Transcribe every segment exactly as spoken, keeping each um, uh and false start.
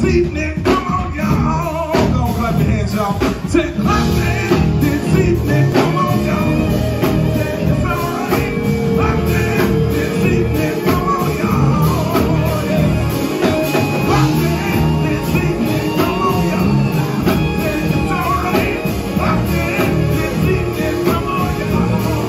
this evening. Come on, y'all. Go clap your hands, y'all. Say, clap it this evening. Come on, y'all. It's alright. Clap it this evening. Come on, y'all. Clap it this evening. Come on, y'all. It's alright. Clap it this evening. Come on, y'all.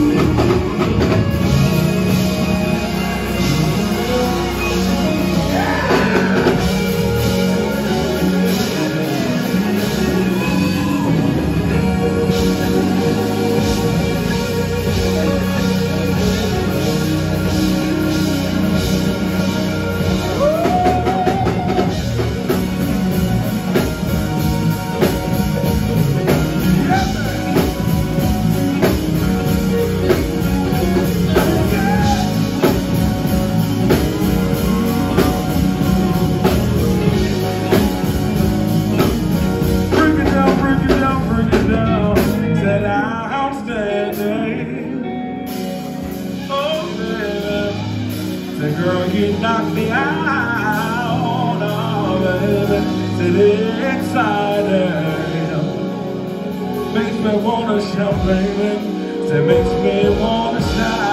The girl, you knocked me out, oh baby, it's exciting. Makes me wanna shout, baby, it makes me wanna shout.